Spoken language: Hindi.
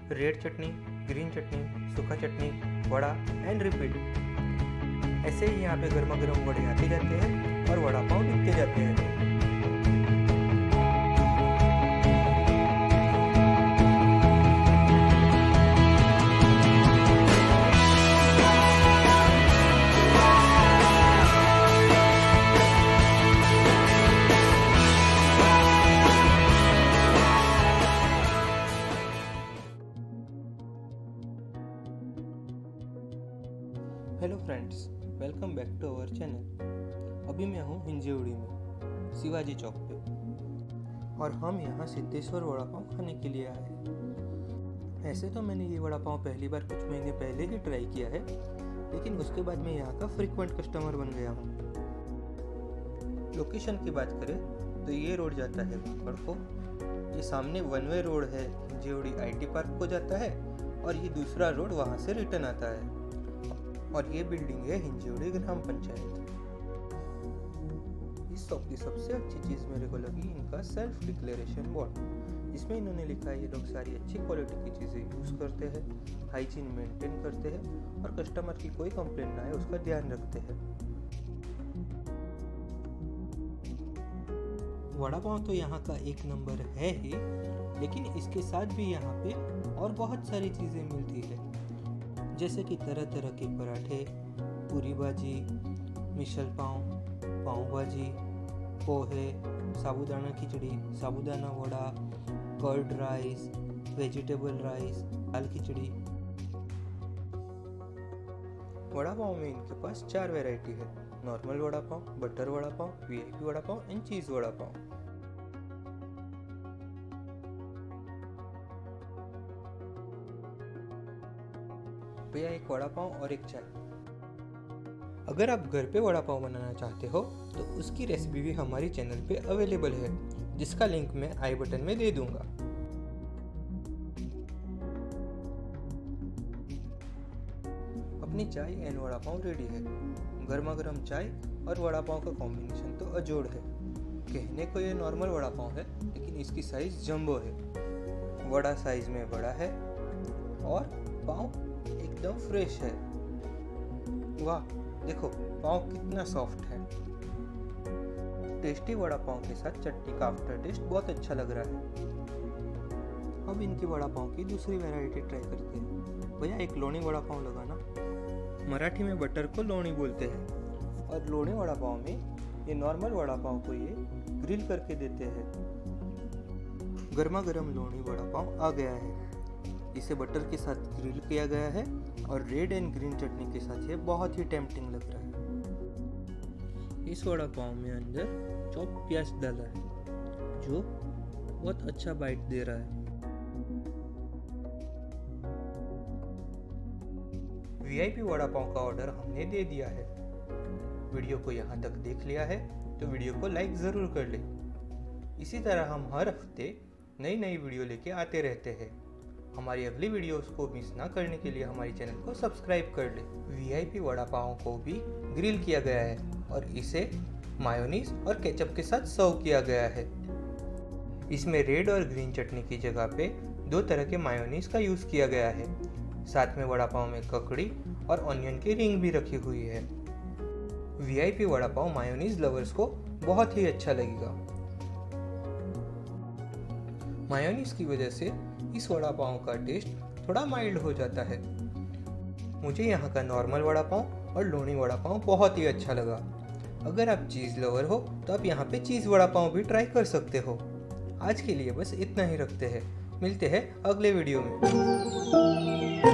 रेड चटनी, ग्रीन चटनी, सूखा चटनी, वड़ा एंड रिपीट। ऐसे ही यहाँ पे गर्मा गर्म वड़े आते जाते हैं और वड़ा पाव बिकते जाते हैं। Hello friends, welcome back to our channel. अभी मैं हूँ हिंजेवड़ी में, शिवाजी चौक पे, और हम यहाँ सिद्धेश्वर वड़ा पाव खाने के लिए आए हैं। ऐसे तो मैंने ये वड़ा पाव पहली बार कुछ महीने पहले ही ट्राई किया है, लेकिन उसके बाद मैं यहाँ का फ्रीक्वेंट कस्टमर बन गया हूँ। लोकेशन की बात करें तो ये रोड जाता है भाखड़ को, ये सामने वन वे रोड है, हिंजेवड़ी IT पार्क को जाता है, और ये दूसरा रोड वहाँ से रिटर्न आता है, और ये बिल्डिंग है हिंजेवड़ी ग्राम पंचायत। इस शॉप की सबसे अच्छी चीज़ मेरे को लगी इनका सेल्फ डिक्लेरेशन बोर्ड, जिसमें इन्होंने लिखा है ये लोग सारी अच्छी क्वालिटी की चीज़ें यूज़ करते हैं, हाइजीन मेंटेन करते हैं और कस्टमर की कोई कंप्लेंट ना आए उसका ध्यान रखते हैं। वड़ा पाव तो यहाँ का एक नंबर है ही, लेकिन इसके साथ भी यहाँ पे और बहुत सारी चीज़ें मिलती है, जैसे कि तरह तरह के पराठे, पूरी भाजी, मिसल pav, pav bhaji, poha, sabudana khichdi, sabudana vada, curd rice, vegetable rice, दाल खिचड़ी। वड़ा पाव में इनके पास 4 वैरायटी है: normal vada pav, butter vada pav, VIP vada pav and cheese vada pav. भैया एक वड़ा पाव और एक चाय। अगर आप घर पे वड़ा पाव बनाना चाहते हो तो उसकी रेसिपी भी हमारी चैनल पे अवेलेबल है, जिसका लिंक मैं आई बटन में दे दूंगा। अपनी चाय एंड वड़ा पाव रेडी है। गर्मा गर्म चाय और वड़ा पाव का कॉम्बिनेशन तो अजोड़ है। कहने को ये नॉर्मल वड़ा पाव है, लेकिन इसकी साइज जंबो है। वड़ा साइज में बड़ा है और पाव एकदम फ्रेश है। वाह, देखो पाव कितना सॉफ्ट है। टेस्टी वड़ा पाव के साथ चटनी का आफ्टर टेस्ट बहुत अच्छा लग रहा है। अब इनकी वड़ा पाव की दूसरी वैरायटी ट्राई करते हैं। भैया एक लोणी वड़ा पाव लगाना। मराठी में बटर को लोणी बोलते हैं, और लोणी वड़ा पाव में ये नॉर्मल वड़ा पाव को ये ग्रिल करके देते हैं। गर्मा गर्म लोणी वड़ा पाव आ गया है। इसे बटर के साथ ग्रिल किया गया है और रेड एंड ग्रीन चटनी के साथ ये बहुत ही टेम्पटिंग लग रहा है। इस वड़ा पाव में अंदर चॉप प्याज डाला है, जो बहुत अच्छा बाइट दे रहा है। VIP वड़ा पाव का ऑर्डर हमने दे दिया है। वीडियो को यहाँ तक देख लिया है तो वीडियो को लाइक ज़रूर कर ले। इसी तरह हम हर हफ्ते नई नई वीडियो लेके आते रहते हैं। हमारी अगली वीडियोस को मिस ना करने के लिए हमारी चैनल को सब्सक्राइब कर ले। VIP वड़ा पाव को भी ग्रिल किया गया है और इसे मायोनीज और केचप के साथ सर्व किया गया है। इसमें रेड और ग्रीन चटनी की जगह पे 2 तरह के मायोनीज का यूज़ किया गया है। साथ में वड़ा पाव में ककड़ी और ऑनियन की रिंग भी रखी हुई है। VIP vada pav mayonnaise lovers को बहुत ही अच्छा लगेगा। मायोनीज की वजह से इस वड़ा पाव का टेस्ट थोड़ा माइल्ड हो जाता है। मुझे यहाँ का नॉर्मल वड़ा पाव और लोणी वड़ा पाव बहुत ही अच्छा लगा। अगर आप चीज़ लवर हो तो आप यहाँ पे चीज़ वड़ा पाव भी ट्राई कर सकते हो। आज के लिए बस इतना ही रखते हैं। मिलते हैं अगले वीडियो में।